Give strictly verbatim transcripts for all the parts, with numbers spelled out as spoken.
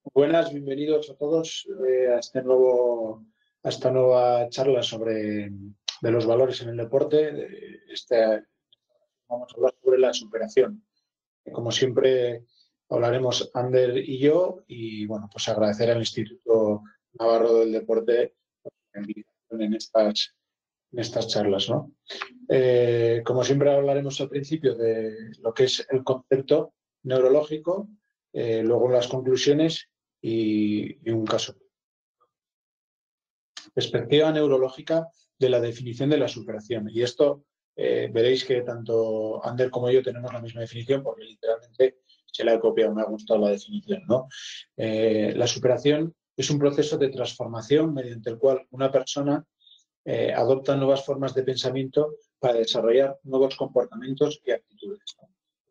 Buenas, bienvenidos a todos eh, a, este nuevo, a esta nueva charla sobre de los valores en el deporte. De este, vamos a hablar sobre la superación. Como siempre, hablaremos Ander y yo, y bueno, pues agradecer al Instituto Navarro del Deporte por la invitación en estas, en estas charlas, ¿no? Eh, como siempre, hablaremos al principio de lo que es el concepto neurológico, eh, luego las conclusiones y, y un caso. Perspectiva neurológica de la definición de la superación. Y esto eh, veréis que tanto Ander como yo tenemos la misma definición porque literalmente se la he copiado, me ha gustado la definición, ¿no? Eh, la superación es un proceso de transformación mediante el cual una persona eh, adopta nuevas formas de pensamiento para desarrollar nuevos comportamientos y actitudes, ¿no?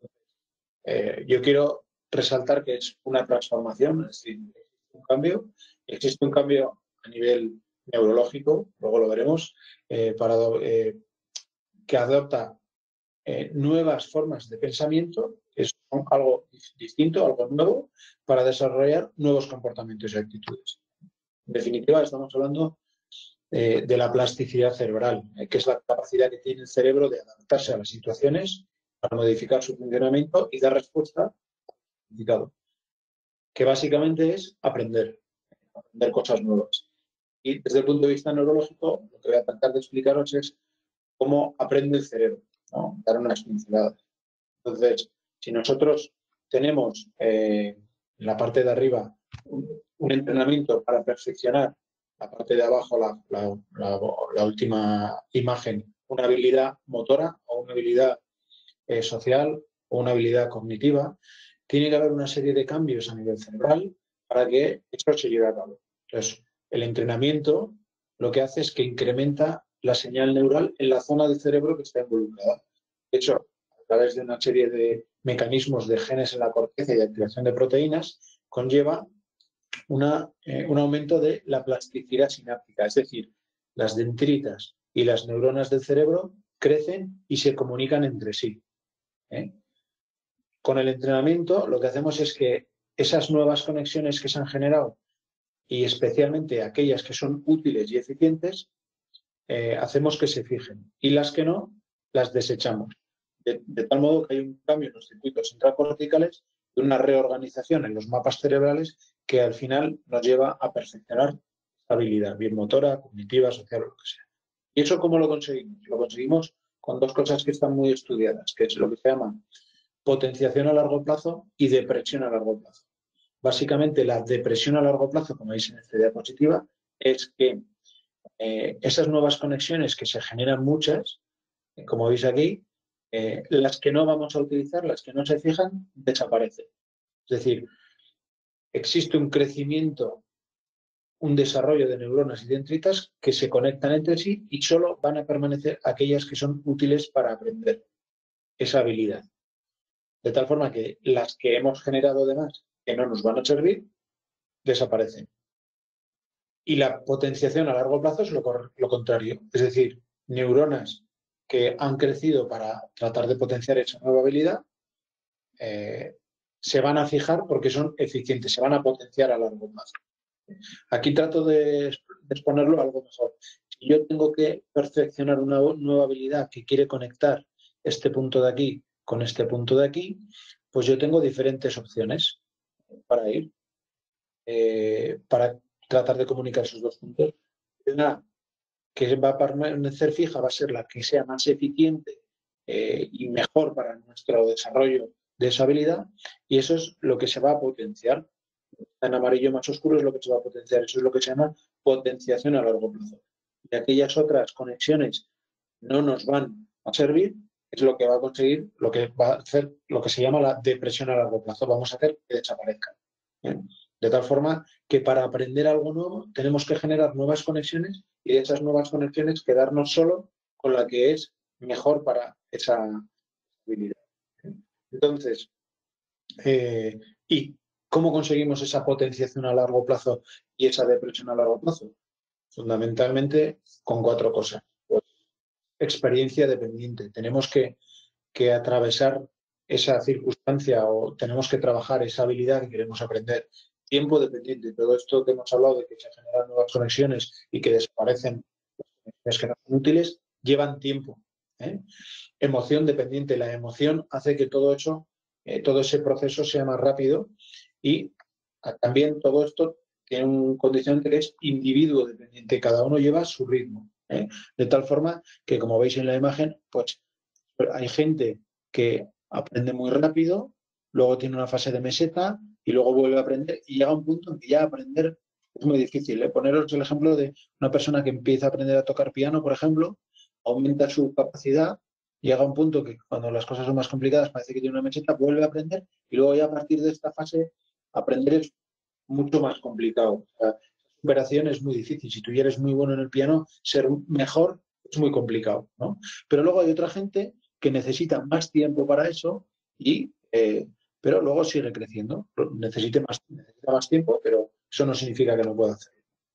Eh, yo quiero resaltar que es una transformación, es decir, un cambio, existe un cambio a nivel neurológico, luego lo veremos, eh, para, eh, que adopta eh, nuevas formas de pensamiento, es algo distinto, algo nuevo, para desarrollar nuevos comportamientos y actitudes. En definitiva, estamos hablando eh, de la plasticidad cerebral, eh, que es la capacidad que tiene el cerebro de adaptarse a las situaciones para modificar su funcionamiento y dar respuesta significado, que básicamente es aprender, aprender cosas nuevas. Y desde el punto de vista neurológico, lo que voy a tratar de explicaros es cómo aprende el cerebro, ¿no? Dar unas pinceladas. Entonces, si nosotros tenemos eh, en la parte de arriba un, un entrenamiento para perfeccionar la parte de abajo, la, la, la, la última imagen, una habilidad motora o una habilidad eh, social o una habilidad cognitiva, tiene que haber una serie de cambios a nivel cerebral para que esto se lleve a cabo. Entonces, el entrenamiento lo que hace es que incrementa la señal neural en la zona del cerebro que está involucrada. De hecho, a través de una serie de mecanismos de genes en la corteza y de activación de proteínas, conlleva una, eh, un aumento de la plasticidad sináptica, es decir, las dendritas y las neuronas del cerebro crecen y se comunican entre sí. ¿eh? Con el entrenamiento lo que hacemos es que esas nuevas conexiones que se han generado y especialmente aquellas que son útiles y eficientes, eh, hacemos que se fijen y las que no, las desechamos. De, de tal modo que hay un cambio en los circuitos intracorticales y una reorganización en los mapas cerebrales que al final nos lleva a perfeccionar esta habilidad, bien motora, cognitiva, social o lo que sea. ¿Y eso cómo lo conseguimos? Lo conseguimos con dos cosas que están muy estudiadas, que es lo que se llama potenciación a largo plazo y depresión a largo plazo. Básicamente, la depresión a largo plazo, como veis en esta diapositiva, es que eh, esas nuevas conexiones que se generan muchas, eh, como veis aquí, eh, las que no vamos a utilizar, las que no se fijan, desaparecen. Es decir, existe un crecimiento, un desarrollo de neuronas y dendritas que se conectan entre sí y solo van a permanecer aquellas que son útiles para aprender esa habilidad. De tal forma que las que hemos generado además que no nos van a servir, desaparecen. Y la potenciación a largo plazo es lo, lo contrario. Es decir, neuronas que han crecido para tratar de potenciar esa nueva habilidad eh, se van a fijar porque son eficientes, se van a potenciar a largo plazo. Aquí trato de, de exponerlo algo mejor. Si yo tengo que perfeccionar una nueva habilidad que quiere conectar este punto de aquí con este punto de aquí, pues yo tengo diferentes opciones para ir, eh, para tratar de comunicar esos dos puntos. Una que va a permanecer fija va a ser la que sea más eficiente eh, y mejor para nuestro desarrollo de esa habilidad, y eso es lo que se va a potenciar. En amarillo más oscuro es lo que se va a potenciar, eso es lo que se llama potenciación a largo plazo. Y aquellas otras conexiones no nos van a servir, es lo que va a conseguir, lo que va a hacer lo que se llama la depresión a largo plazo, vamos a hacer que desaparezcan. ¿Bien? De tal forma que para aprender algo nuevo tenemos que generar nuevas conexiones y de esas nuevas conexiones quedarnos solo con la que es mejor para esa habilidad. Entonces, eh, ¿y cómo conseguimos esa potenciación a largo plazo y esa depresión a largo plazo? Fundamentalmente con cuatro cosas. Pues, experiencia dependiente. Tenemos que, que atravesar esa circunstancia o tenemos que trabajar esa habilidad que queremos aprender tiempo dependiente. Todo esto que hemos hablado de que se generan nuevas conexiones y que desaparecen las que no son útiles, llevan tiempo. ¿eh? Emoción dependiente. La emoción hace que todo eso, eh, todo ese proceso sea más rápido y también todo esto tiene un condicionante que es individuo dependiente. Cada uno lleva su ritmo. ¿eh? De tal forma que, como veis en la imagen, pues hay gente que aprende muy rápido, luego tiene una fase de meseta y luego vuelve a aprender y llega a un punto en que ya aprender es muy difícil. ¿eh? Poneros el ejemplo de una persona que empieza a aprender a tocar piano, por ejemplo, aumenta su capacidad, llega a un punto que cuando las cosas son más complicadas parece que tiene una meseta, vuelve a aprender y luego ya a partir de esta fase aprender es mucho más complicado. O sea, la superación es muy difícil. Si tú ya eres muy bueno en el piano, ser mejor es muy complicado, ¿no? Pero luego hay otra gente que necesita más tiempo para eso, y, eh, pero luego sigue creciendo. Necesite más, necesita más tiempo, pero eso no significa que no pueda hacer.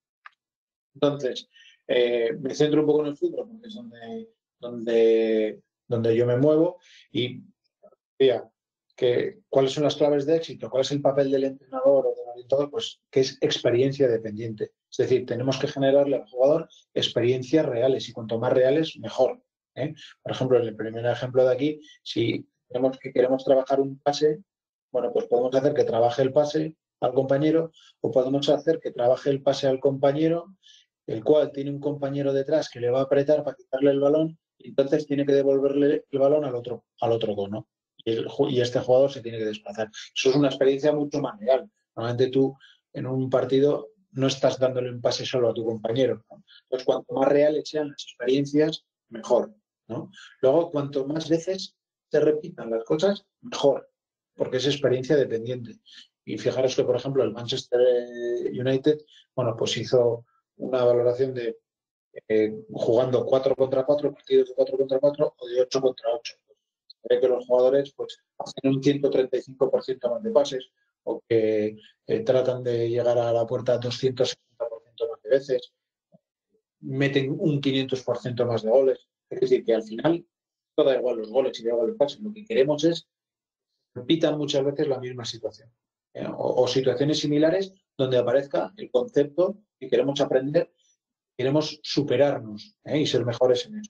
Entonces, eh, me centro un poco en el fútbol, porque es donde, donde, donde yo me muevo y vea que cuáles son las claves de éxito, cuál es el papel del entrenador o del orientador, pues que es experiencia dependiente. Es decir, tenemos que generarle al jugador experiencias reales y cuanto más reales, mejor. ¿eh? Por ejemplo, en el primer ejemplo de aquí, si tenemos que queremos trabajar un pase, bueno, pues podemos hacer que trabaje el pase al compañero o podemos hacer que trabaje el pase al compañero, el cual tiene un compañero detrás que le va a apretar para quitarle el balón y entonces tiene que devolverle el balón al otro, al otro cono. Y, el, y este jugador se tiene que desplazar. Eso es una experiencia mucho más real. Normalmente tú en un partido no estás dándole un pase solo a tu compañero, ¿no? Entonces, cuanto más reales sean las experiencias, mejor, ¿no? Luego, cuanto más veces se repitan las cosas, mejor, porque es experiencia dependiente. Y fijaros que, por ejemplo, el Manchester United, bueno, pues hizo una valoración de eh, jugando cuatro contra cuatro, partidos de cuatro contra cuatro o de ocho contra ocho. Ve que los jugadores pues, hacen un ciento treinta y cinco por ciento más de pases o que eh, tratan de llegar a la puerta doscientos sesenta por ciento más de veces, meten un quinientos por ciento más de goles. Es decir, que al final, todo da igual los goles y da igual los pases. Lo que queremos es que repitan muchas veces la misma situación. ¿eh? O, o situaciones similares donde aparezca el concepto que queremos aprender, queremos superarnos ¿eh? y ser mejores en eso.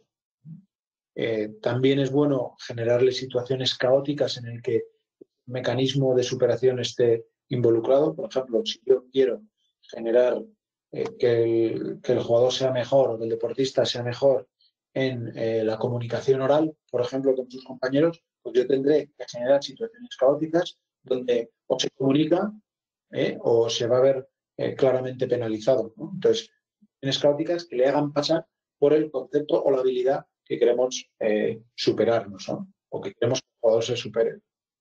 Eh, también es bueno generarle situaciones caóticas en el que el mecanismo de superación esté involucrado. Por ejemplo, si yo quiero generar eh, que, el, que el jugador sea mejor o que el deportista sea mejor en eh, la comunicación oral, por ejemplo, con sus compañeros, pues yo tendré que generar situaciones caóticas donde o se comunica eh, o se va a ver eh, claramente penalizado, ¿no? Entonces, situaciones caóticas que le hagan pasar por el concepto o la habilidad que queremos eh, superarnos, ¿no? O que queremos que el jugador se supere.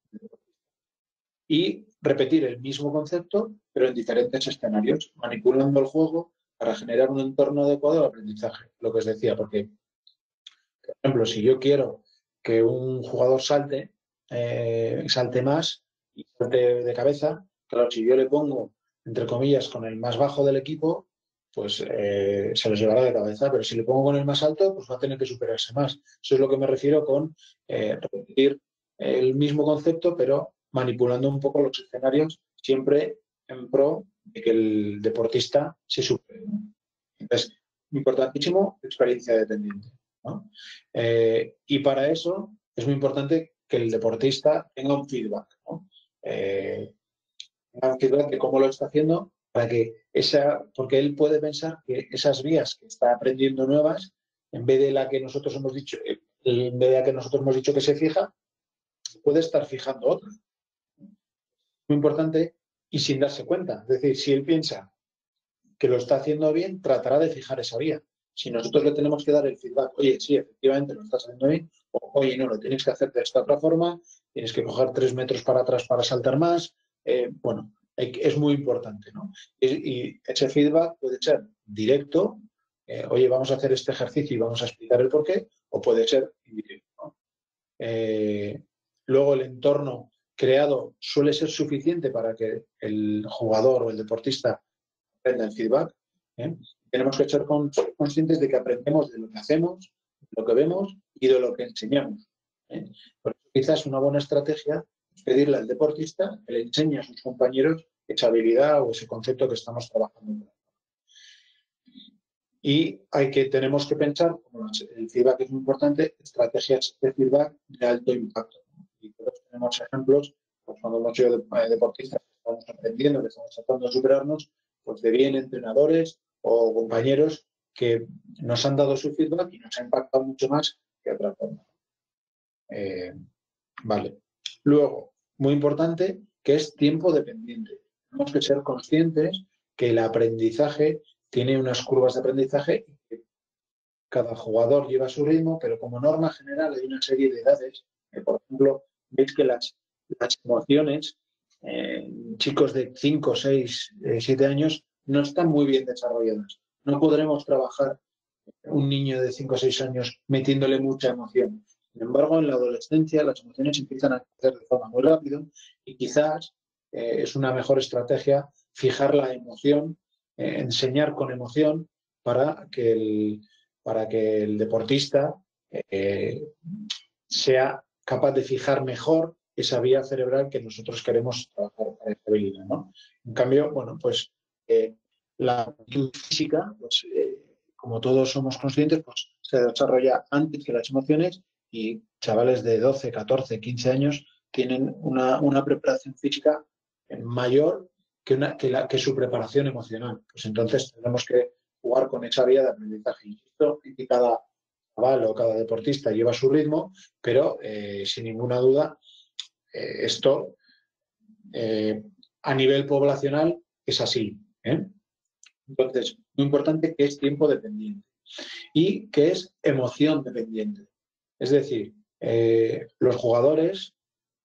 Y repetir el mismo concepto, pero en diferentes escenarios, manipulando el juego para generar un entorno adecuado al aprendizaje, lo que os decía, porque, por ejemplo, si yo quiero que un jugador salte, eh, salte más y salte de cabeza, claro, si yo le pongo, entre comillas, con el más bajo del equipo, pues eh, se los llevará de cabeza, pero si le pongo con el más alto, pues va a tener que superarse más. Eso es lo que me refiero con eh, repetir el mismo concepto, pero manipulando un poco los escenarios, siempre en pro de que el deportista se supere. Entonces, importantísimo, experiencia dependiente, ¿no? Eh, y para eso es muy importante que el deportista tenga un feedback, ¿no? Eh, tenga un feedback de cómo lo está haciendo, para que esa, porque él puede pensar que esas vías que está aprendiendo nuevas, en vez de la que nosotros hemos dicho, en vez de la que nosotros hemos dicho que se fija, puede estar fijando otra. Muy importante y sin darse cuenta. Es decir, si él piensa que lo está haciendo bien, tratará de fijar esa vía. Si nosotros le tenemos que dar el feedback, oye, sí, efectivamente lo estás haciendo bien, o, oye, no, lo tienes que hacer de esta otra forma, tienes que coger tres metros para atrás para saltar más, eh, bueno, hay, es muy importante, ¿no? Y, y ese feedback puede ser directo, eh, oye, vamos a hacer este ejercicio y vamos a explicar el porqué, o puede ser indirecto, ¿no? Eh, luego el entorno creado suele ser suficiente para que el jugador o el deportista aprenda el feedback. ¿eh? Tenemos que ser conscientes de que aprendemos de lo que hacemos, de lo que vemos y de lo que enseñamos. ¿eh? Por eso quizás una buena estrategia es pedirle al deportista que le enseñe a sus compañeros esa habilidad o ese concepto que estamos trabajando. Y hay que, tenemos que pensar, como el feedback es muy importante, estrategias de feedback de alto impacto. Y todos tenemos ejemplos, pues cuando hemos sido deportistas que estamos aprendiendo, que estamos tratando de superarnos, pues de bien entrenadores o compañeros que nos han dado su feedback y nos ha impactado mucho más que otra forma. Eh, vale. Luego, muy importante, que es tiempo dependiente. Tenemos que ser conscientes que el aprendizaje tiene unas curvas de aprendizaje y que cada jugador lleva su ritmo, pero como norma general hay una serie de edades. Que, por ejemplo, veis que las, las emociones en eh, chicos de cinco, seis, siete años no están muy bien desarrolladas. No podremos trabajar un niño de cinco o seis años metiéndole mucha emoción. Sin embargo, en la adolescencia las emociones empiezan a crecer de forma muy rápida y quizás eh, es una mejor estrategia fijar la emoción, eh, enseñar con emoción para que el, para que el deportista eh, sea capaz de fijar mejor esa vía cerebral que nosotros queremos trabajar para esa habilidad, ¿no? En cambio, bueno, pues eh, la actitud física, pues eh, como todos somos conscientes, pues se desarrolla antes que las emociones y chavales de doce, catorce, quince años tienen una, una preparación física mayor que, una, que, la, que su preparación emocional. Pues entonces tenemos que jugar con esa vía de aprendizaje. Y esto y cada chaval o cada deportista lleva su ritmo, pero eh, sin ninguna duda eh, esto eh, a nivel poblacional es así. ¿eh? Entonces, muy importante que es tiempo dependiente y que es emoción dependiente. Es decir, eh, los jugadores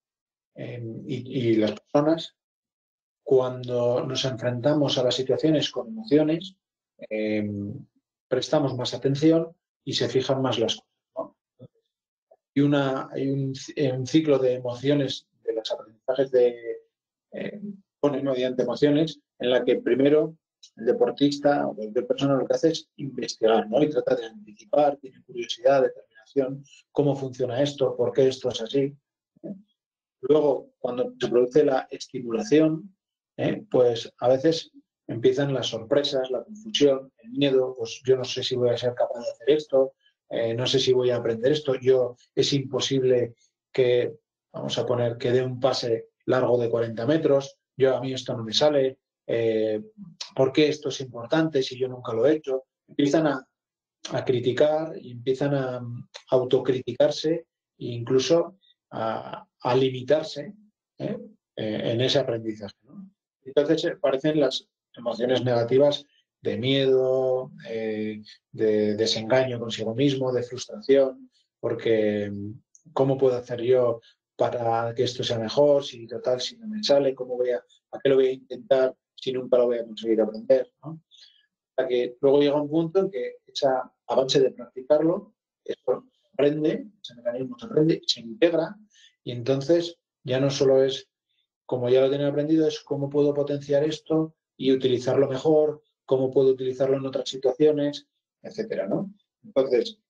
eh, y, y las personas, cuando nos enfrentamos a las situaciones con emociones, eh, prestamos más atención y se fijan más las cosas, ¿no? Y una, hay un, un, ciclo de emociones, de los aprendizajes de eh, mediante emociones, en la que primero el deportista o cualquier persona lo que hace es investigar, ¿no? Y trata de anticipar, tiene curiosidad, determinación, cómo funciona esto, por qué esto es así. ¿eh? Luego, cuando se produce la estimulación, ¿eh? pues a veces empiezan las sorpresas, la confusión, el miedo, pues yo no sé si voy a ser capaz de hacer esto, eh, no sé si voy a aprender esto, yo es imposible que, vamos a poner, que dé un pase largo de cuarenta metros, yo a mí esto no me sale, eh, ¿por qué esto es importante si yo nunca lo he hecho? Empiezan a, a criticar y empiezan a autocriticarse e incluso a, a limitarse ¿eh? Eh, en ese aprendizaje, ¿no? Entonces aparecen las emociones negativas de miedo, eh, de desengaño consigo mismo, de frustración, porque ¿cómo puedo hacer yo para que esto sea mejor? Si total, si no me sale, ¿cómo voy a, ¿a qué lo voy a intentar si nunca lo voy a conseguir aprender? ¿no? Hasta que luego llega un punto en que esa avance de practicarlo, eso se aprende, ese mecanismo se aprende, se integra y entonces ya no solo es, como ya lo tienen aprendido, es cómo puedo potenciar esto y utilizarlo mejor, cómo puedo utilizarlo en otras situaciones, etcétera, ¿no? Entonces,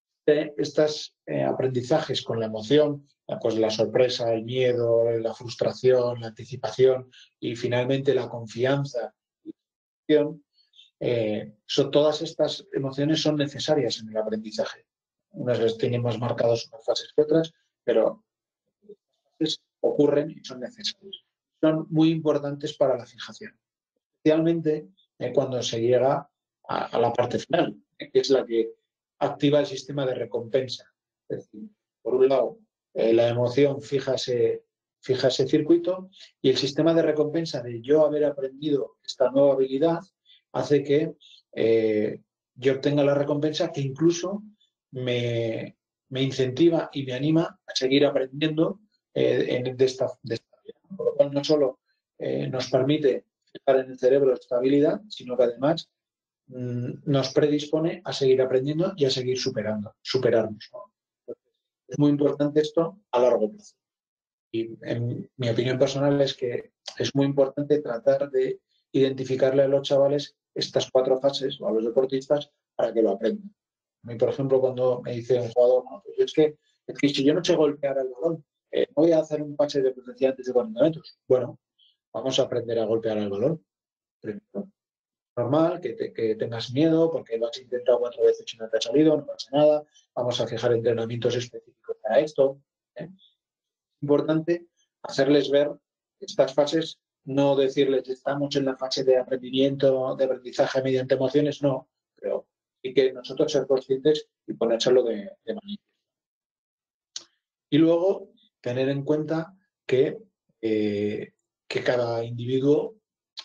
estos eh, aprendizajes con la emoción, pues la sorpresa, el miedo, la frustración, la anticipación y finalmente la confianza y la acción, eh, so, todas estas emociones son necesarias en el aprendizaje. Unas veces tienen más marcadas unas fases que otras, pero ocurren y son necesarias. Son muy importantes para la fijación, especialmente eh, cuando se llega a, a la parte final, eh, que es la que activa el sistema de recompensa. Es decir, por un lado, eh, la emoción fija ese, fija ese circuito y el sistema de recompensa de yo haber aprendido esta nueva habilidad hace que eh, yo obtenga la recompensa que incluso me, me incentiva y me anima a seguir aprendiendo eh, en, de, esta, de esta manera. Por lo cual no solo eh, nos permite fijar en el cerebro esta habilidad, sino que además mmm, nos predispone a seguir aprendiendo y a seguir superando, superarnos. ¿no? Es muy importante esto a largo plazo. Y en mi opinión personal es que es muy importante tratar de identificarle a los chavales estas cuatro fases o a los deportistas para que lo aprendan. A mí, por ejemplo, cuando me dice un jugador, no, pues es, que, es que si yo no sé golpear el balón, eh, voy a hacer un pase de potencia antes de cuarenta metros. Bueno, vamos a aprender a golpear el balón. Primero. Normal, que, te, que tengas miedo porque lo has intentado cuatro veces y no te ha salido, no pasa nada. Vamos a fijar entrenamientos específicos para esto. ¿eh? Es importante hacerles ver estas fases, no decirles estamos en la fase de aprendimiento, de aprendizaje mediante emociones, no, pero sí que nosotros ser conscientes y ponérselo de, de manifiesto. Y luego tener en cuenta que, eh, que cada individuo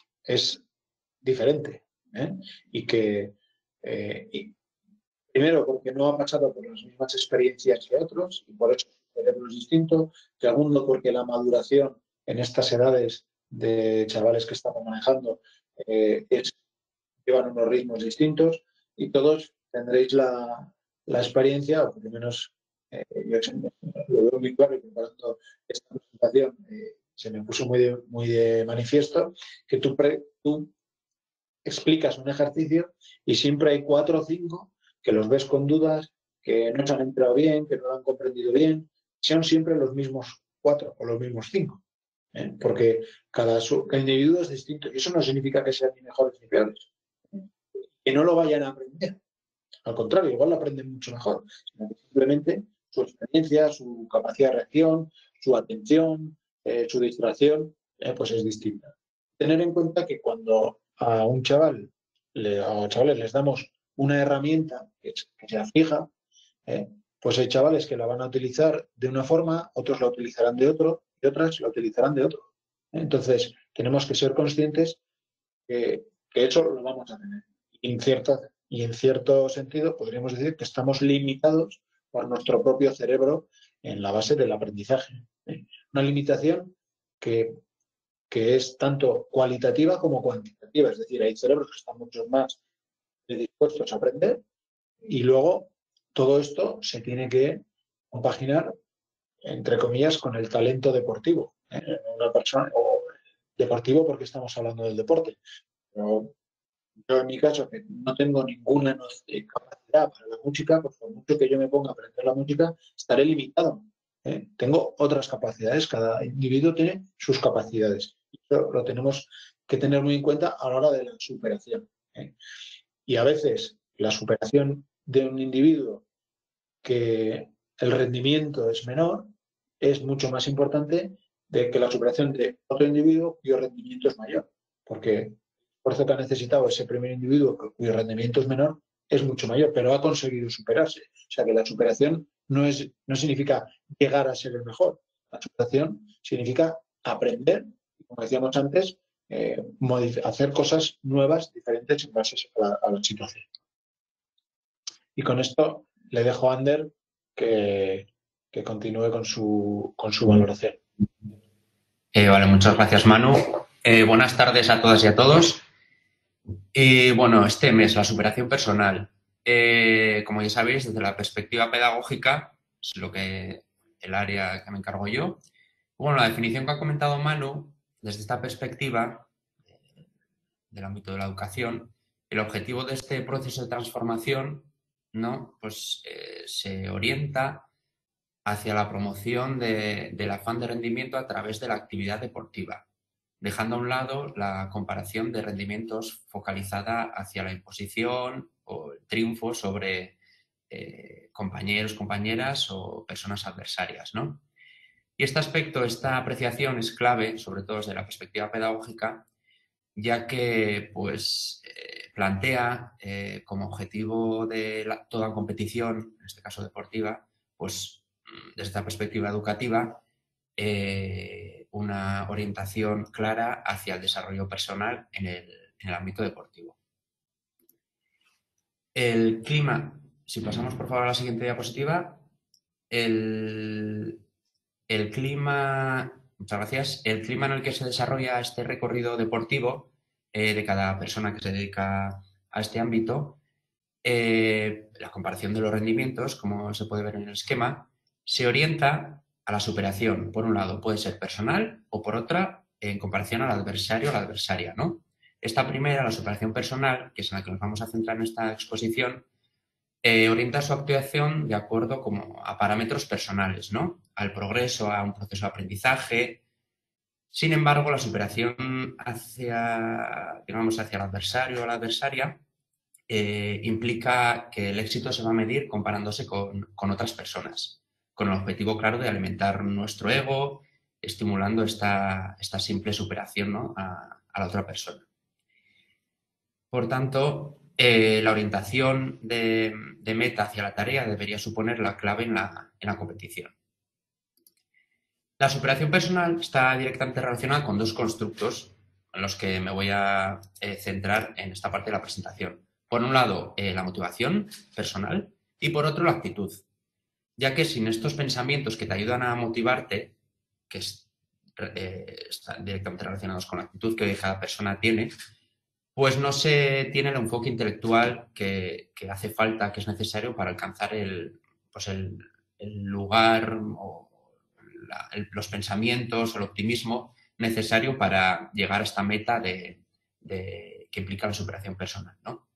es diferente ¿eh? y que eh, y primero porque no ha pasado por las mismas experiencias que otros y por eso su cerebro es distinto, segundo porque la maduración en estas edades de chavales que estamos manejando eh, es, llevan unos ritmos distintos y todos tendréis la, la experiencia, o por lo menos eh, yo lo veo muy claro y preparando esta presentación eh, se me puso muy de, muy de manifiesto que tú, pre, tú explicas un ejercicio y siempre hay cuatro o cinco que los ves con dudas, que no se han entrado bien, que no lo han comprendido bien, sean siempre los mismos cuatro o los mismos cinco. ¿eh? Porque cada, cada individuo es distinto y eso no significa que sean ni mejores ni peores. Que no lo vayan a aprender. Al contrario, igual lo aprenden mucho mejor. Sino que simplemente su experiencia, su capacidad de reacción, su atención, eh, su distracción, eh, pues es distinta. Tener en cuenta que cuando a un chaval le, a chavales les damos una herramienta que, que sea fija, eh, pues hay chavales que la van a utilizar de una forma, otros la utilizarán de otro y otras la utilizarán de otro. Entonces, tenemos que ser conscientes que, que eso lo vamos a tener. Y en, cierta, y en cierto sentido podríamos decir que estamos limitados por nuestro propio cerebro en la base del aprendizaje. ¿eh? Una limitación que, que es tanto cualitativa como cuantitativa. Es decir, hay cerebros que están mucho más dispuestos a aprender y luego todo esto se tiene que compaginar, entre comillas, con el talento deportivo. ¿eh? Una persona, o deportivo porque estamos hablando del deporte. Pero yo en mi caso, que no tengo ninguna capacidad para la música, pues por mucho que yo me ponga a aprender la música, estaré limitado. ¿eh? Tengo otras capacidades, cada individuo tiene sus capacidades. Eso lo tenemos que tener muy en cuenta a la hora de la superación. ¿eh? Y a veces la superación de un individuo que el rendimiento es menor es mucho más importante de que la superación de otro individuo cuyo rendimiento es mayor. Porque el esfuerzo que ha necesitado ese primer individuo cuyo rendimiento es menor es mucho mayor, pero ha conseguido superarse. O sea que la superación no, es, no significa llegar a ser el mejor. La superación significa aprender, como decíamos antes, eh, hacer cosas nuevas, diferentes en base a la, a la situación. Y con esto le dejo a Ander que, que continúe con su, con su valoración. Eh, vale, muchas gracias, Manu. Eh, buenas tardes a todas y a todos. Y bueno, este mes, la superación personal. Eh, como ya sabéis, desde la perspectiva pedagógica, es lo que el área que me encargo yo. Bueno, la definición que ha comentado Manu, desde esta perspectiva eh, del ámbito de la educación, el objetivo de este proceso de transformación, ¿no? Pues eh, se orienta hacia la promoción de, del afán de rendimiento a través de la actividad deportiva, dejando a un lado la comparación de rendimientos focalizada hacia la imposición o el triunfo sobre eh, compañeros, compañeras o personas adversarias, ¿no? Y este aspecto, esta apreciación es clave, sobre todo desde la perspectiva pedagógica, ya que pues, eh, plantea eh, como objetivo de la, toda competición, en este caso deportiva, pues desde esta perspectiva educativa, eh, una orientación clara hacia el desarrollo personal en el, en el ámbito deportivo. El clima, si pasamos por favor a la siguiente diapositiva, el, el clima, muchas gracias, el clima en el que se desarrolla este recorrido deportivo eh, de cada persona que se dedica a este ámbito, eh, la comparación de los rendimientos, como se puede ver en el esquema, se orienta a la superación. Por un lado, puede ser personal o por otra, en comparación al adversario o la adversaria, ¿no? Esta primera, la superación personal, que es en la que nos vamos a centrar en esta exposición, eh, orienta su actuación de acuerdo como a parámetros personales, ¿no? Al progreso, a un proceso de aprendizaje, Sin embargo, la superación hacia, digamos, hacia el adversario o la adversaria eh, implica que el éxito se va a medir comparándose con, con otras personas, con el objetivo claro de alimentar nuestro ego, estimulando esta, esta simple superación, ¿no?, a, a la otra persona. Por tanto, eh, la orientación de, de meta hacia la tarea debería suponer la clave en la, en la competición. La superación personal está directamente relacionada con dos constructos en los que me voy a eh, centrar en esta parte de la presentación. Por un lado, eh, la motivación personal y por otro, la actitud, ya que sin estos pensamientos que te ayudan a motivarte, que es, eh, están directamente relacionados con la actitud que cada persona tiene, pues no se tiene el enfoque intelectual que, que hace falta, que es necesario para alcanzar el, pues el, el lugar o la, el, los pensamientos o el optimismo necesario para llegar a esta meta de, de, que implica la superación personal, ¿no?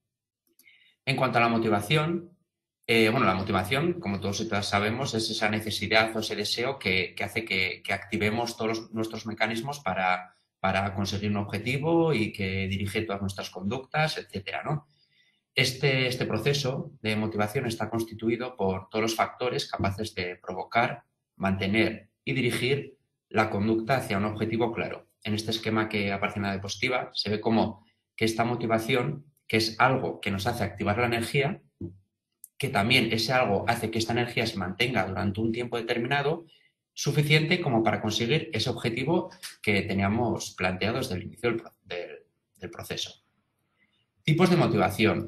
En cuanto a la motivación, eh, bueno, la motivación, como todos y todas sabemos, es esa necesidad o ese deseo que, que hace que, que activemos todos los, nuestros mecanismos para, para conseguir un objetivo y que dirige todas nuestras conductas, etcétera, ¿no? Este, este proceso de motivación está constituido por todos los factores capaces de provocar, mantener y dirigir la conducta hacia un objetivo claro. En este esquema que aparece en la diapositiva se ve como que esta motivación, que es algo que nos hace activar la energía, que también ese algo hace que esta energía se mantenga durante un tiempo determinado, suficiente como para conseguir ese objetivo que teníamos planteado desde el inicio del, del, del proceso. Tipos de motivación.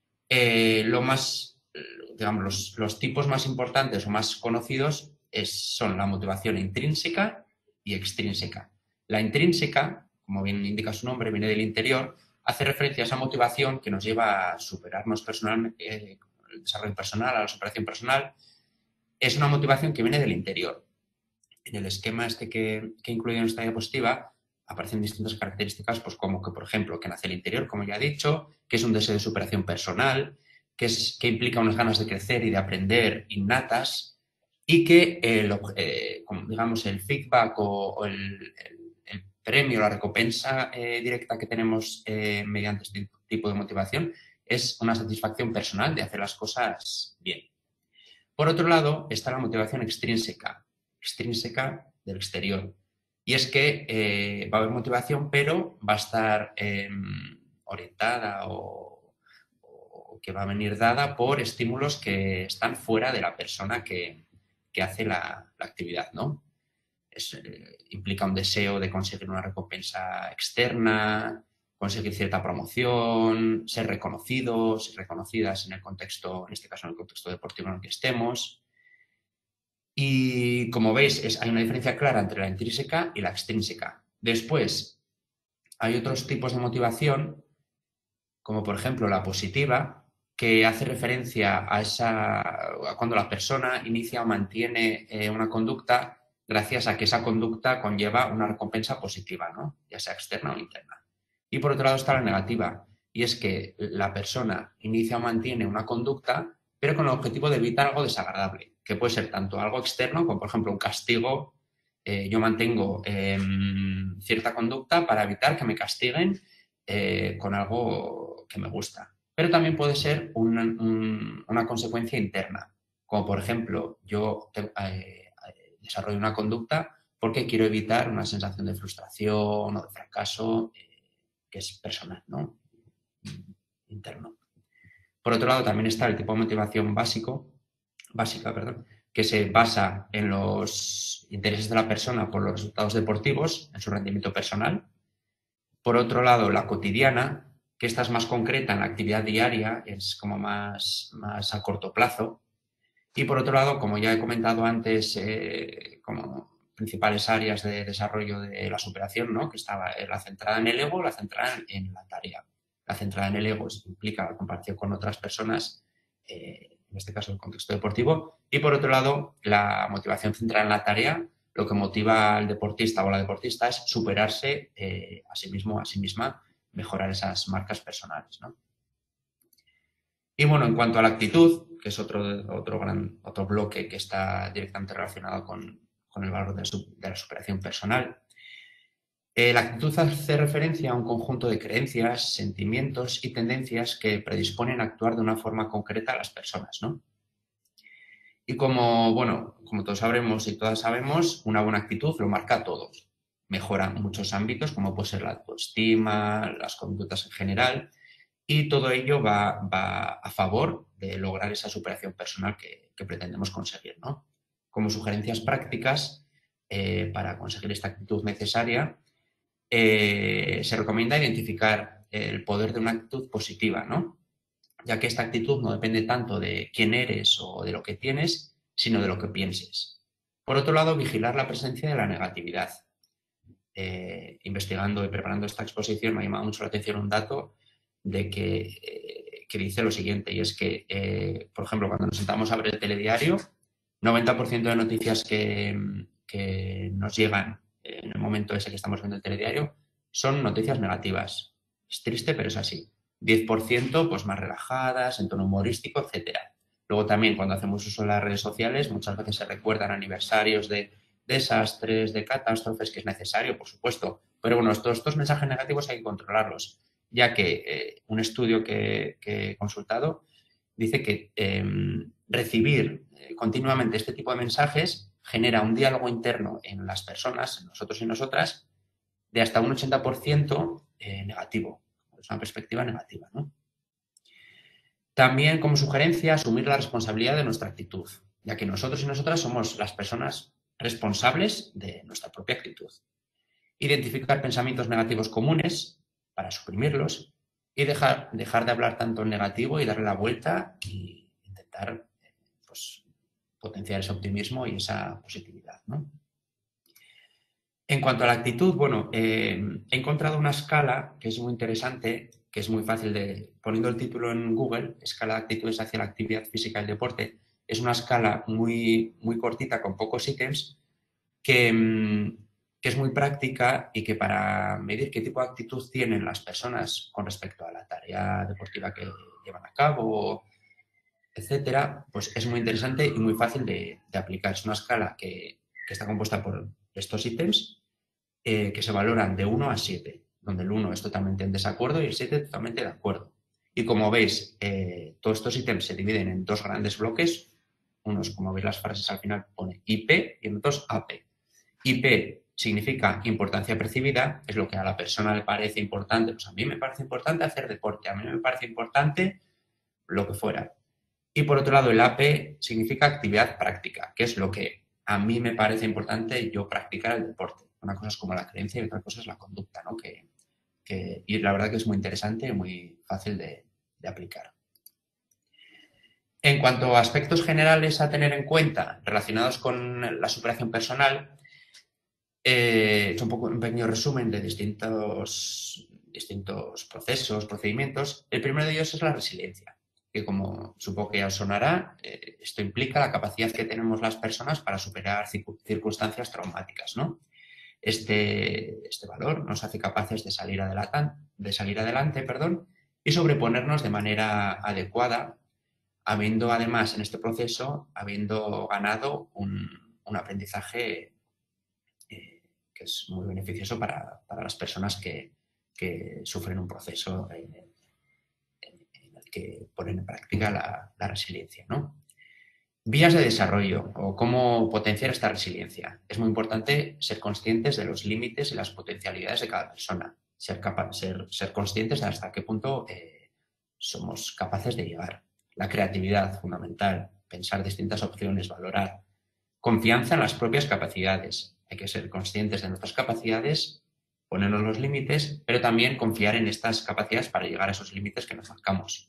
Eh, lo más, digamos, los, los tipos más importantes o más conocidos es, son la motivación intrínseca y extrínseca. La intrínseca, como bien indica su nombre, viene del interior, hace referencia a esa motivación que nos lleva a superarnos personalmente, eh, el desarrollo personal, a la superación personal. Es una motivación que viene del interior. En el esquema este que, que he incluido en esta diapositiva aparecen distintas características, pues como que, por ejemplo, que nace el interior, como ya he dicho, que es un deseo de superación personal, que, es, que implica unas ganas de crecer y de aprender innatas, y que, el, eh, como, digamos, el feedback o, o el, el, el premio, la recompensa eh, directa que tenemos eh, mediante este tipo de motivación es una satisfacción personal de hacer las cosas bien. Por otro lado, está la motivación extrínseca, extrínseca del exterior. Y es que eh, va a haber motivación, pero va a estar eh, orientada o, o que va a venir dada por estímulos que están fuera de la persona que, que hace la, la actividad, ¿no? Es, eh, implica un deseo de conseguir una recompensa externa, conseguir cierta promoción, ser reconocidos, ser reconocidas en el contexto, en este caso en el contexto deportivo en el que estemos. Y como veis, es, hay una diferencia clara entre la intrínseca y la extrínseca. Después, hay otros tipos de motivación, como por ejemplo la positiva, que hace referencia a, esa, a cuando la persona inicia o mantiene eh, una conducta gracias a que esa conducta conlleva una recompensa positiva, ¿no? Ya sea externa o interna. Y por otro lado está la negativa, y es que la persona inicia o mantiene una conducta, pero con el objetivo de evitar algo desagradable, que puede ser tanto algo externo, como por ejemplo un castigo. Eh, yo mantengo eh, cierta conducta para evitar que me castiguen eh, con algo que me gusta. Pero también puede ser un, un, una consecuencia interna, como por ejemplo, yo te, eh, desarrollo una conducta porque quiero evitar una sensación de frustración o de fracaso eh, que es personal, ¿no? Interno. Por otro lado, también está el tipo de motivación básico, básica, perdón, que se basa en los intereses de la persona por los resultados deportivos, en su rendimiento personal. Por otro lado, la cotidiana, que esta es más concreta en la actividad diaria, es como más, más a corto plazo. Y por otro lado, como ya he comentado antes, eh, como principales áreas de desarrollo de la superación, ¿no? Que estaba la centrada en el ego, la centrada en la tarea. La centrada en el ego implica la comparación con otras personas, eh, en este caso el contexto deportivo, y por otro lado, la motivación centrada en la tarea, lo que motiva al deportista o a la deportista es superarse eh, a sí mismo, a sí misma, mejorar esas marcas personales, ¿no? Y bueno, en cuanto a la actitud, que es otro, otro, gran, otro bloque que está directamente relacionado con, con el valor de, su, de la superación personal, Eh, la actitud hace referencia a un conjunto de creencias, sentimientos y tendencias que predisponen a actuar de una forma concreta a las personas, ¿no? Y como, bueno, como todos sabremos y todas sabemos, una buena actitud lo marca a todos. Mejora muchos ámbitos, como puede ser la autoestima, las conductas en general, y todo ello va, va a favor de lograr esa superación personal que, que pretendemos conseguir, ¿no? Como sugerencias prácticas eh, para conseguir esta actitud necesaria, eh, se recomienda identificar el poder de una actitud positiva, ¿no? Ya que esta actitud no depende tanto de quién eres o de lo que tienes, sino de lo que pienses. Por otro lado, vigilar la presencia de la negatividad. Eh, investigando y preparando esta exposición me ha llamado mucho la atención un dato de que, eh, que dice lo siguiente, y es que, eh, por ejemplo, cuando nos sentamos a ver el telediario, noventa por ciento de noticias que, que nos llegan en el momento ese que estamos viendo el telediario son noticias negativas. Es triste, pero es así. diez por ciento pues más relajadas, en tono humorístico, etcétera. Luego también cuando hacemos uso de las redes sociales muchas veces se recuerdan aniversarios de desastres, de catástrofes, que es necesario, por supuesto. Pero bueno, estos, estos mensajes negativos hay que controlarlos, ya que eh, un estudio que, que, he consultado dice que eh, recibir eh, continuamente este tipo de mensajes genera un diálogo interno en las personas, en nosotros y nosotras, de hasta un ochenta por ciento eh, negativo. Es una perspectiva negativa, ¿no? También, como sugerencia, asumir la responsabilidad de nuestra actitud, ya que nosotros y nosotras somos las personas responsables de nuestra propia actitud. Identificar pensamientos negativos comunes para suprimirlos y dejar, dejar de hablar tanto en negativo y darle la vuelta y intentar pues, potenciar ese optimismo y esa positividad, ¿no? En cuanto a la actitud, bueno, eh, he encontrado una escala que es muy interesante, que es muy fácil de, poniendo el título en Google, escala de actitudes hacia la actividad física y el deporte, es una escala muy, muy cortita con pocos ítems que, que es muy práctica y que para medir qué tipo de actitud tienen las personas con respecto a la tarea deportiva que llevan a cabo, etcétera, pues es muy interesante y muy fácil de, de aplicar. Es una escala que, que está compuesta por estos ítems eh, que se valoran de uno a siete, donde el uno es totalmente en desacuerdo y el siete totalmente de acuerdo. Y como veis, eh, todos estos ítems se dividen en dos grandes bloques. Unos, como veis las frases al final, pone I P y en otros A P. I P significa importancia percibida, es lo que a la persona le parece importante. Pues a mí me parece importante hacer deporte, a mí me parece importante lo que fuera. Y por otro lado, el A P significa actividad práctica, que es lo que a mí me parece importante yo practicar el deporte. Una cosa es como la creencia y otra cosa es la conducta, ¿no? Que, que, y la verdad que es muy interesante y muy fácil de, de aplicar. En cuanto a aspectos generales a tener en cuenta relacionados con la superación personal, eh, he hecho un, poco, un pequeño resumen de distintos, distintos procesos, procedimientos. El primero de ellos es la resiliencia, que como supongo que ya os sonará, eh, esto implica la capacidad que tenemos las personas para superar circunstancias traumáticas, ¿no? Este, este valor nos hace capaces de salir adelante, de salir adelante perdón, y sobreponernos de manera adecuada, habiendo además en este proceso, habiendo ganado un, un aprendizaje eh, que es muy beneficioso para, para las personas que, que sufren un proceso eh, en, en el que ponen en práctica la, la resiliencia, ¿no? Vías de desarrollo o cómo potenciar esta resiliencia. Es muy importante ser conscientes de los límites y las potencialidades de cada persona, ser, capa ser, ser conscientes de hasta qué punto eh, somos capaces de llegar. La creatividad, fundamental, pensar distintas opciones, valorar. Confianza en las propias capacidades. Hay que ser conscientes de nuestras capacidades, ponernos los límites, pero también confiar en estas capacidades para llegar a esos límites que nos marcamos.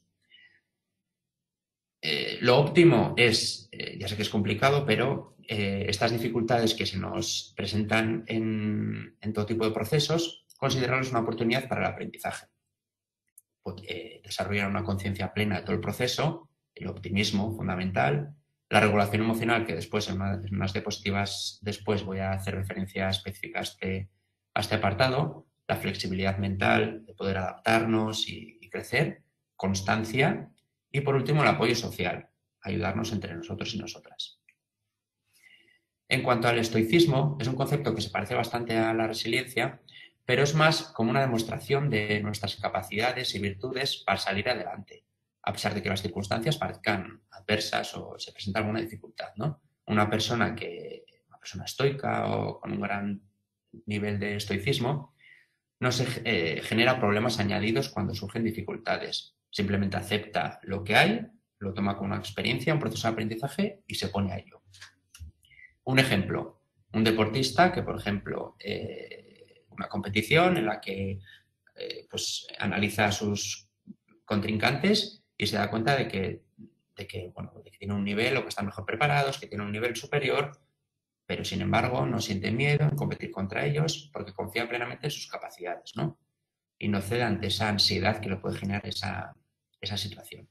Eh, lo óptimo es, eh, ya sé que es complicado, pero eh, estas dificultades que se nos presentan en, en todo tipo de procesos, considerarlos una oportunidad para el aprendizaje. Eh, desarrollar una conciencia plena de todo el proceso, el optimismo fundamental, la regulación emocional, que después en, una, en unas diapositivas después voy a hacer referencia específica a este, a este apartado, la flexibilidad mental, de poder adaptarnos y, y crecer, constancia. Y por último, el apoyo social, ayudarnos entre nosotros y nosotras. En cuanto al estoicismo, es un concepto que se parece bastante a la resiliencia, pero es más como una demostración de nuestras capacidades y virtudes para salir adelante, a pesar de que las circunstancias parezcan adversas o se presenta alguna dificultad, ¿no? Una persona que, una persona estoica o con un gran nivel de estoicismo, no se eh, genera problemas añadidos cuando surgen dificultades. Simplemente acepta lo que hay, lo toma como una experiencia, un proceso de aprendizaje y se pone a ello. Un ejemplo, un deportista que, por ejemplo, eh, una competición en la que eh, pues, analiza a sus contrincantes y se da cuenta de que, de que, bueno, de que tiene un nivel o que están mejor preparados, que tiene un nivel superior, pero sin embargo no siente miedo en competir contra ellos porque confía plenamente en sus capacidades, ¿no? Y no cede ante esa ansiedad que le puede generar esa, esa situación.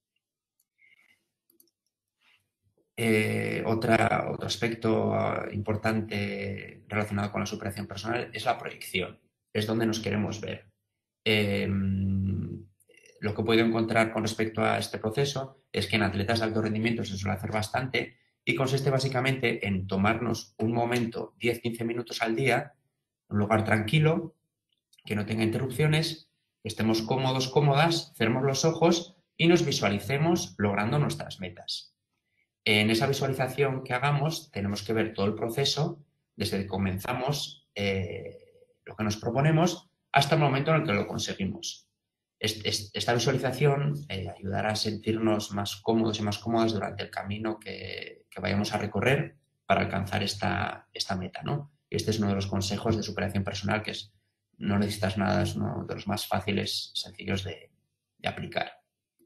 Eh, otra, otro aspecto importante relacionado con la superación personal es la proyección, es donde nos queremos ver. Eh, lo que he podido encontrar con respecto a este proceso es que en atletas de alto rendimiento se suele hacer bastante y consiste básicamente en tomarnos un momento, diez a quince minutos al día, un lugar tranquilo, que no tenga interrupciones, que estemos cómodos, cómodas, cerremos los ojos y nos visualicemos logrando nuestras metas. En esa visualización que hagamos tenemos que ver todo el proceso desde que comenzamos eh, lo que nos proponemos hasta el momento en el que lo conseguimos. Esta visualización eh, ayudará a sentirnos más cómodos y más cómodas durante el camino que, que vayamos a recorrer para alcanzar esta, esta meta, ¿no? Y este es uno de los consejos de superación personal, que es no necesitas nada, es uno de los más fáciles, sencillos de, de aplicar.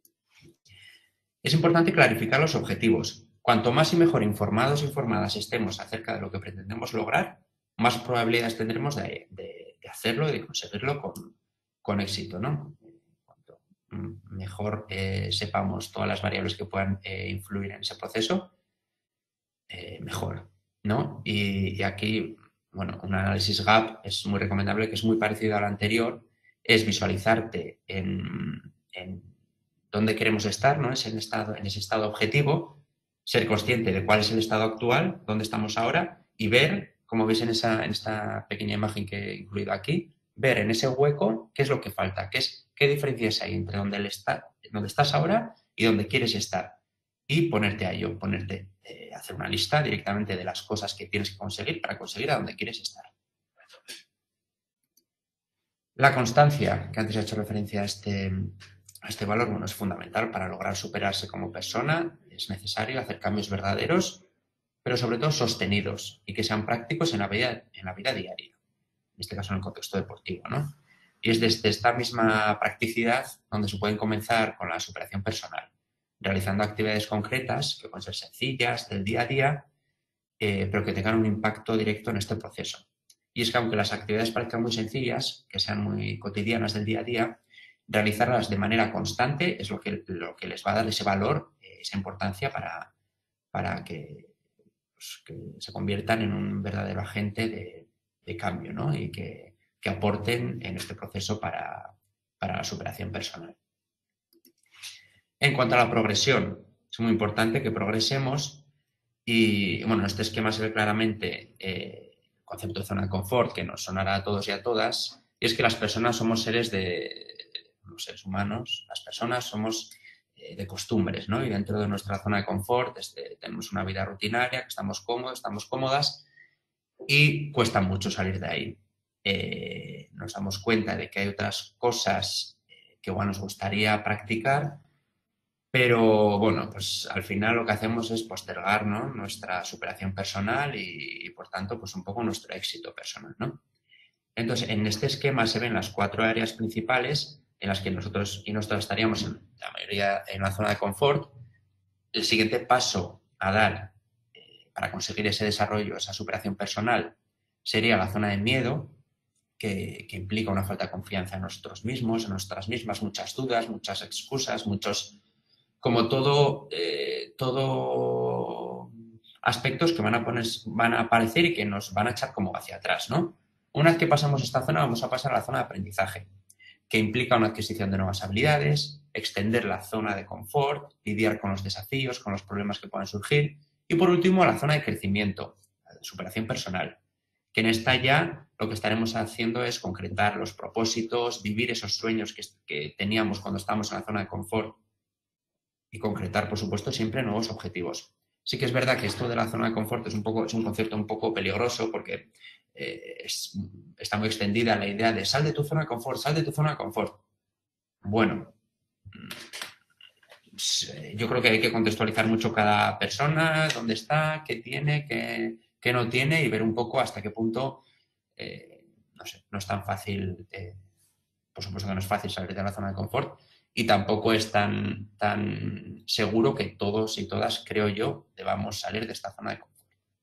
Es importante clarificar los objetivos. Cuanto más y mejor informados e informadas estemos acerca de lo que pretendemos lograr, más probabilidades tendremos de, de, de hacerlo y de conseguirlo con, con éxito, ¿no? Cuanto mejor eh, sepamos todas las variables que puedan eh, influir en ese proceso, eh, mejor, ¿no? Y, y aquí, bueno, un análisis gap es muy recomendable, que es muy parecido al anterior, es visualizarte en, en dónde queremos estar, ¿no? Es en, estado, en ese estado objetivo, ser consciente de cuál es el estado actual, dónde estamos ahora y ver, como veis en, esa, en esta pequeña imagen que he incluido aquí, ver en ese hueco qué es lo que falta, qué, es, qué diferencias hay entre dónde, está, dónde estás ahora y dónde quieres estar. Y ponerte a ello, ponerte, eh, hacer una lista directamente de las cosas que tienes que conseguir para conseguir a dónde quieres estar. La constancia, que antes he hecho referencia a este, a este valor, bueno, es fundamental para lograr superarse como persona. Es necesario hacer cambios verdaderos, pero sobre todo sostenidos y que sean prácticos en la vida, en la vida diaria, en este caso en el contexto deportivo, ¿no? Y es desde esta misma practicidad donde se pueden comenzar con la superación personal, realizando actividades concretas que pueden ser sencillas, del día a día, eh, pero que tengan un impacto directo en este proceso. Y es que aunque las actividades parezcan muy sencillas, que sean muy cotidianas del día a día, realizarlas de manera constante es lo que, lo que les va a dar ese valor, esa importancia para, para que, pues, que se conviertan en un verdadero agente de, de cambio, ¿no? Y que, que aporten en este proceso para, para la superación personal. En cuanto a la progresión, es muy importante que progresemos y, bueno, en este esquema se ve claramente eh, el concepto de zona de confort que nos sonará a todos y a todas, y es que las personas somos seres de, los seres humanos, las personas somos eh, de costumbres, ¿no? Y dentro de nuestra zona de confort este, tenemos una vida rutinaria, que estamos cómodos, estamos cómodas y cuesta mucho salir de ahí. Eh, nos damos cuenta de que hay otras cosas eh, que igual nos gustaría practicar, pero bueno, pues al final lo que hacemos es postergar, ¿no?, nuestra superación personal y, y por tanto pues un poco nuestro éxito personal, ¿no? Entonces, en este esquema se ven las cuatro áreas principales en las que nosotros y nosotros estaríamos en la mayoría en la zona de confort. El siguiente paso a dar eh, para conseguir ese desarrollo, esa superación personal, sería la zona de miedo, que, que implica una falta de confianza en nosotros mismos, en nuestras mismas, muchas dudas, muchas excusas, muchos... como todo, eh, todo aspectos que van a, poner, van a aparecer y que nos van a echar como hacia atrás, ¿no? Una vez que pasamos esta zona, vamos a pasar a la zona de aprendizaje, que implica una adquisición de nuevas habilidades, extender la zona de confort, lidiar con los desafíos, con los problemas que puedan surgir, y por último, la zona de crecimiento, la de superación personal, que en esta ya lo que estaremos haciendo es concretar los propósitos, vivir esos sueños que, que teníamos cuando estábamos en la zona de confort y concretar, por supuesto, siempre nuevos objetivos. Sí que es verdad que esto de la zona de confort es un, poco, es un concepto un poco peligroso porque eh, es, está muy extendida la idea de sal de tu zona de confort, sal de tu zona de confort. Bueno, yo creo que hay que contextualizar mucho cada persona, dónde está, qué tiene, qué, qué no tiene y ver un poco hasta qué punto, eh, no sé, no es tan fácil, eh, por supuesto que no es fácil salir de la zona de confort y tampoco es tan, tan seguro que todos y todas, creo yo, debamos salir de esta zona de confort.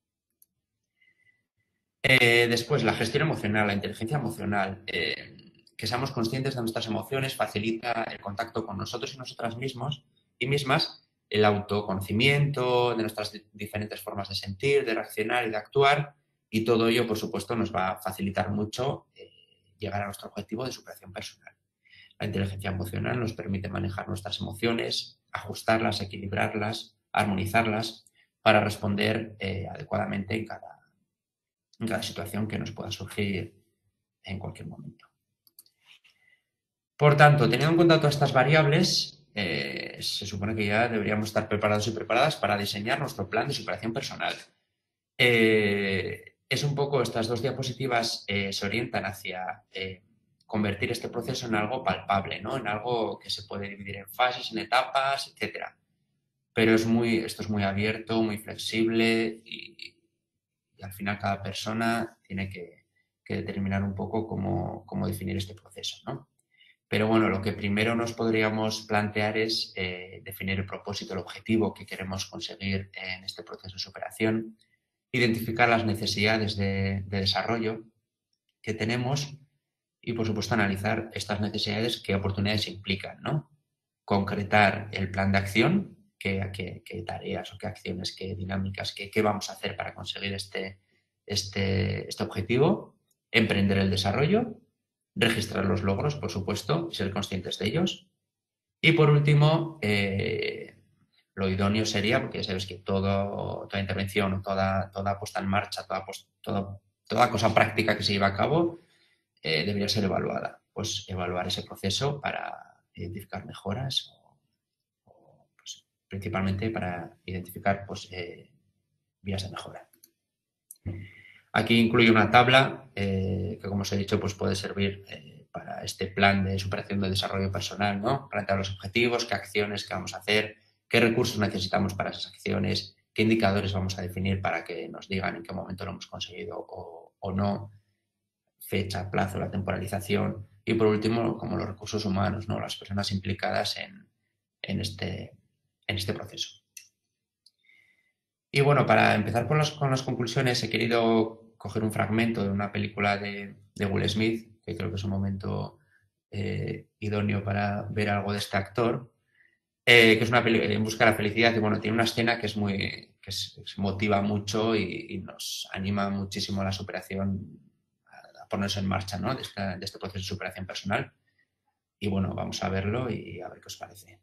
Eh, después, la gestión emocional, la inteligencia emocional. Eh, que seamos conscientes de nuestras emociones facilita el contacto con nosotros y nosotras mismos y mismas, el autoconocimiento de nuestras diferentes formas de sentir, de reaccionar y de actuar, y todo ello, por supuesto, nos va a facilitar mucho eh, llegar a nuestro objetivo de superación personal. La inteligencia emocional nos permite manejar nuestras emociones, ajustarlas, equilibrarlas, armonizarlas para responder eh, adecuadamente en cada, en cada situación que nos pueda surgir en cualquier momento. Por tanto, teniendo en cuenta todas estas variables, eh, se supone que ya deberíamos estar preparados y preparadas para diseñar nuestro plan de superación personal. Eh, es un poco, estas dos diapositivas eh, se orientan hacia eh, convertir este proceso en algo palpable, ¿no? En algo que se puede dividir en fases, en etapas, etcétera. Pero es muy, esto es muy abierto, muy flexible y, y al final cada persona tiene que, que determinar un poco cómo, cómo definir este proceso, ¿no? Pero bueno, lo que primero nos podríamos plantear es eh, definir el propósito, el objetivo que queremos conseguir en este proceso de superación, identificar las necesidades de, de desarrollo que tenemos y, por supuesto, analizar estas necesidades, qué oportunidades implican, ¿no? Concretar el plan de acción, qué, qué, qué tareas o qué acciones, qué dinámicas, qué, qué vamos a hacer para conseguir este, este, este objetivo, emprender el desarrollo, registrar los logros, por supuesto, y ser conscientes de ellos. Y por último, eh, lo idóneo sería, porque ya sabes que todo, toda intervención, toda, toda puesta en marcha, toda, toda, toda cosa práctica que se lleva a cabo, eh, debería ser evaluada. Pues evaluar ese proceso para identificar mejoras o, o pues, principalmente para identificar pues, eh, vías de mejora. Aquí incluye una tabla eh, que, como os he dicho, pues puede servir eh, para este plan de superación del desarrollo personal, ¿no? Plantear los objetivos, qué acciones que vamos a hacer, qué recursos necesitamos para esas acciones, qué indicadores vamos a definir para que nos digan en qué momento lo hemos conseguido o, o no, fecha, plazo, la temporalización y, por último, como los recursos humanos, ¿no? Las personas implicadas en, en, este, en este proceso. Y bueno, para empezar con las, con las conclusiones, he querido coger un fragmento de una película de, de Will Smith, que creo que es un momento eh, idóneo para ver algo de este actor, eh, que es una película En busca de la felicidad, y bueno, tiene una escena que es muy, que se motiva mucho y, y, nos anima muchísimo a la superación, a, a ponerse en marcha, ¿no? de, esta, de este proceso de superación personal. Y bueno, vamos a verlo y a ver qué os parece.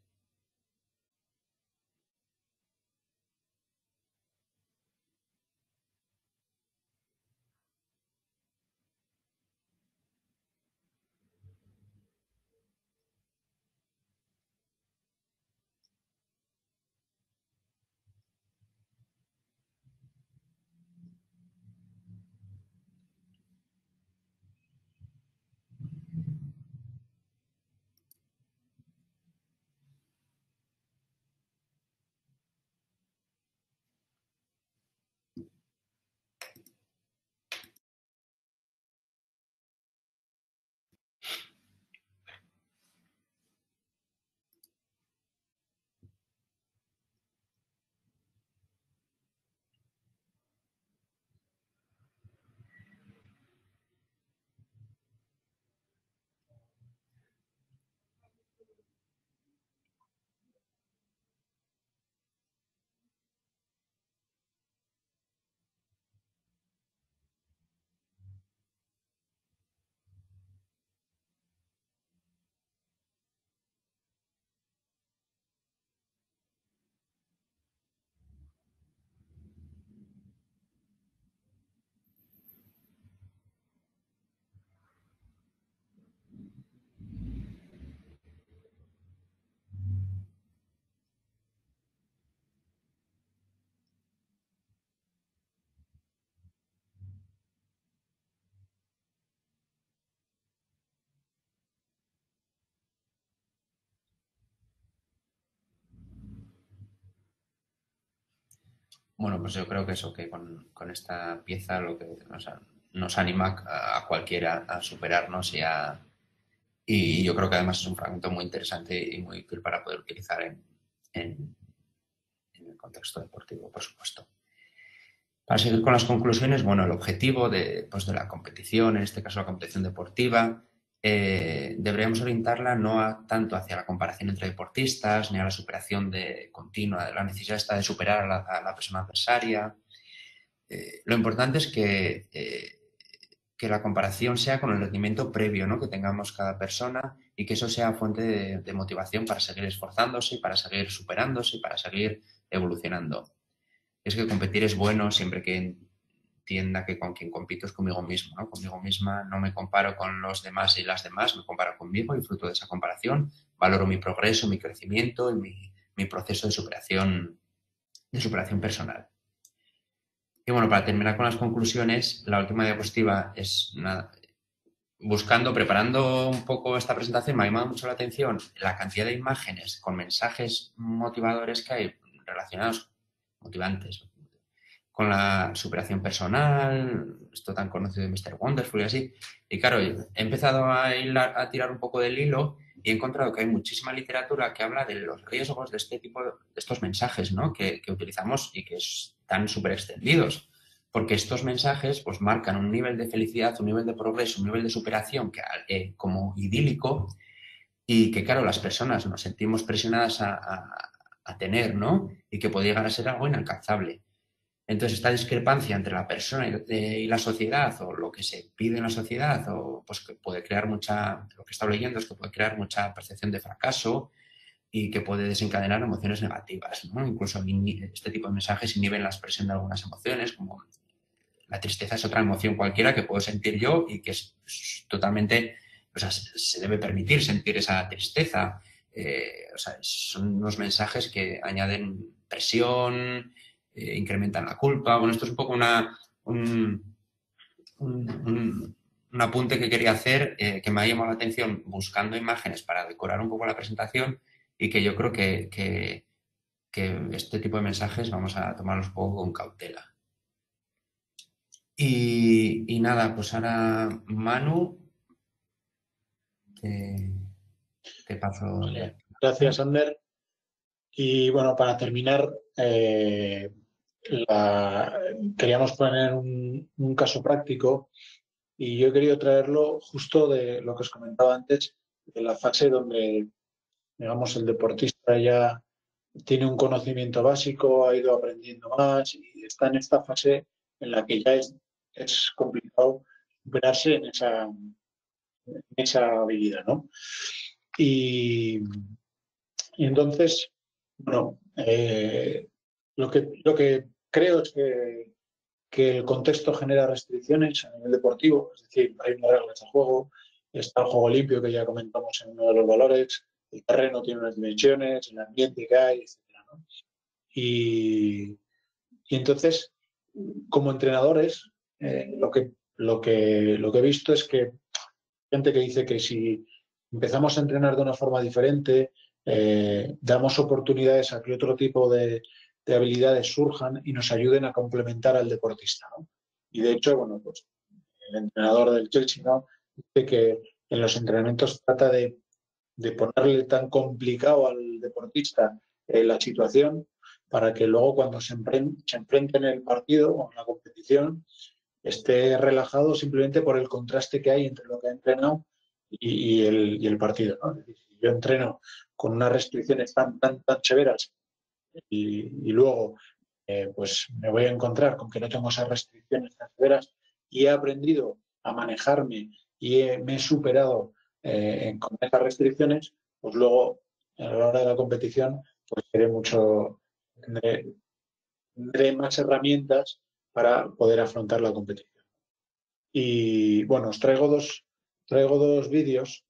bueno, pues yo creo que eso, que con, con esta pieza lo que nos, nos anima a, a cualquiera a superarnos y a... Y yo creo que además es un fragmento muy interesante y muy útil para poder utilizar en, en, en el contexto deportivo, por supuesto. Para seguir con las conclusiones, bueno, el objetivo de, pues de la competición, en este caso la competición deportiva, eh, deberíamos orientarla no a, tanto hacia la comparación entre deportistas, ni a la superación de, continua, de la necesidad esta de superar a la, a la persona adversaria. Eh, lo importante es que, eh, que la comparación sea con el rendimiento previo, ¿no?, que tengamos cada persona y que eso sea fuente de, de motivación para seguir esforzándose, para seguir superándose, para seguir evolucionando. Es que competir es bueno siempre que entienda que con quien compito es conmigo mismo, ¿no? Conmigo misma, no me comparo con los demás y las demás, me comparo conmigo y fruto de esa comparación valoro mi progreso, mi crecimiento y mi, mi proceso de superación, de superación personal. Y bueno, para terminar con las conclusiones, la última diapositiva es nada, buscando, preparando un poco esta presentación, me ha llamado mucho la atención la cantidad de imágenes con mensajes motivadores que hay relacionados, motivantes, con la superación personal, esto tan conocido de mister Wonderful y así. Y claro, he empezado a, hilar, a tirar un poco del hilo y he encontrado que hay muchísima literatura que habla de los riesgos de este tipo de, de estos mensajes, ¿no?, que, que utilizamos y que están súper extendidos. Porque estos mensajes pues marcan un nivel de felicidad, un nivel de progreso, un nivel de superación que, eh, como idílico, y que, claro, las personas nos sentimos presionadas a, a, a tener, ¿no?, y que puede llegar a ser algo inalcanzable. Entonces, esta discrepancia entre la persona y la sociedad, o lo que se pide en la sociedad, o pues que puede crear mucha, lo que he estado leyendo es que puede crear mucha percepción de fracaso y que puede desencadenar emociones negativas, ¿no? Incluso este tipo de mensajes inhiben la expresión de algunas emociones, como la tristeza es otra emoción cualquiera que puedo sentir yo y que es, es totalmente, o sea, se, se debe permitir sentir esa tristeza. Eh, o sea, son unos mensajes que añaden presión, eh, incrementan la culpa. Bueno, esto es un poco una, un, un, un, un apunte que quería hacer, eh, que me ha llamado la atención buscando imágenes para decorar un poco la presentación y que yo creo que, que, que este tipo de mensajes vamos a tomarlos un poco con cautela. Y, y nada, pues ahora, Manu, te, te paso. Vale. Gracias, Ander. Y bueno, para terminar, eh, la, queríamos poner un, un caso práctico y yo he querido traerlo justo de lo que os comentaba antes, de la fase donde, digamos, el deportista ya tiene un conocimiento básico, ha ido aprendiendo más y está en esta fase en la que ya es, es complicado superarse en esa, en esa habilidad, ¿no? Y, y entonces, bueno, eh, lo, que, lo que creo es que, que el contexto genera restricciones a nivel deportivo, es decir, hay unas reglas de juego, está el juego limpio que ya comentamos en uno de los valores, el terreno tiene unas dimensiones, el ambiente que hay, etcétera, ¿no? Y, y entonces, como entrenadores, eh, lo, que, lo, que, lo que he visto es que gente que dice que si empezamos a entrenar de una forma diferente, eh, damos oportunidades a que otro tipo de, de, habilidades surjan y nos ayuden a complementar al deportista, ¿no? Y de hecho, bueno, pues el entrenador del Chelsea, ¿no?, dice que en los entrenamientos trata de, de ponerle tan complicado al deportista eh, la situación para que luego cuando se, enfrente, se enfrente en el partido o en la competición esté relajado simplemente por el contraste que hay entre lo que ha entrenado y, y, el, y el partido, ¿no? Es decir, si yo entreno con unas restricciones tan, tan, tan severas y, y luego eh, pues me voy a encontrar con que no tengo esas restricciones tan severas y he aprendido a manejarme y he, me he superado eh, con esas restricciones, pues luego a la hora de la competición pues seré mucho, tendré, tendré más herramientas para poder afrontar la competición. Y bueno, os traigo dos, traigo dos vídeos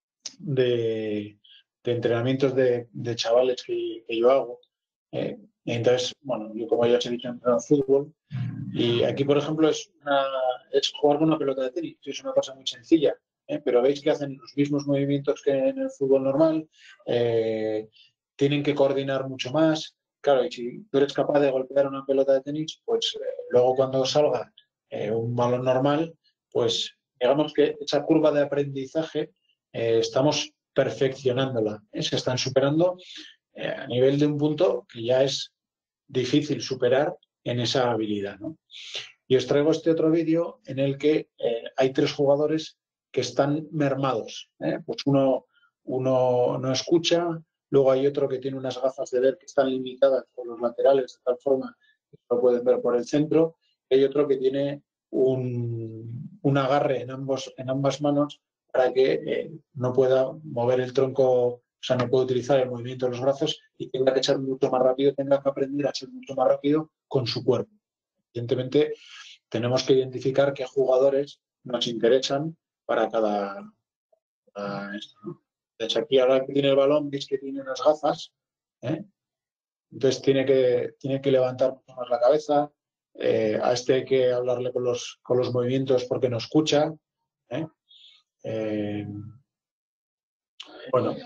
de, de entrenamientos de, de chavales que, que yo hago. Eh, entonces, bueno, yo como ya os he dicho, entreno fútbol y aquí, por ejemplo, es, una, es jugar con una pelota de tenis. Es una cosa muy sencilla, ¿eh? Pero veis que hacen los mismos movimientos que en el fútbol normal, eh, tienen que coordinar mucho más, claro, y si tú eres capaz de golpear una pelota de tenis, pues eh, luego cuando salga eh, un balón normal, pues digamos que esa curva de aprendizaje eh, estamos perfeccionándola, ¿eh? Se están superando eh, a nivel de un punto que ya es difícil superar en esa habilidad, ¿no? Y os traigo este otro vídeo en el que eh, hay tres jugadores que están mermados, ¿eh? Pues uno, uno no escucha, luego hay otro que tiene unas gafas de ver que están limitadas por los laterales de tal forma que no pueden ver por el centro, y hay otro que tiene un, un agarre en, ambos, en ambas manos para que eh, no pueda mover el tronco, o sea, no puede utilizar el movimiento de los brazos y tenga que ser mucho más rápido, tenga que aprender a ser mucho más rápido con su cuerpo. Evidentemente, tenemos que identificar qué jugadores nos interesan para cada, para esto, ¿no? Entonces, aquí ahora que tiene el balón, veis que tiene unas gafas, ¿eh? Entonces tiene que, tiene que levantar más la cabeza. Eh, a este hay que hablarle con los, con los movimientos porque no escucha, ¿eh? Eh, bueno,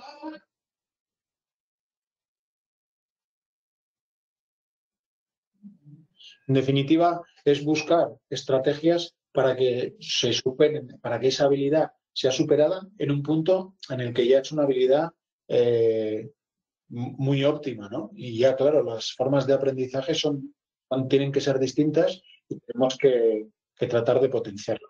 en definitiva, es buscar estrategias para que se superen, para que esa habilidad sea superada en un punto en el que ya es una habilidad eh, muy óptima, ¿no? Y ya, claro, las formas de aprendizaje son, son tienen que ser distintas y tenemos que, que tratar de potenciarlo.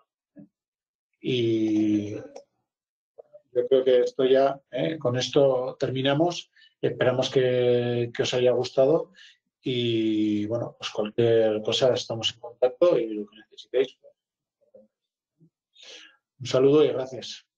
Y yo creo que esto ya, ¿eh? Con esto terminamos. Esperamos que, que os haya gustado y, bueno, pues cualquier cosa estamos en contacto y lo que necesitéis. Un saludo y gracias.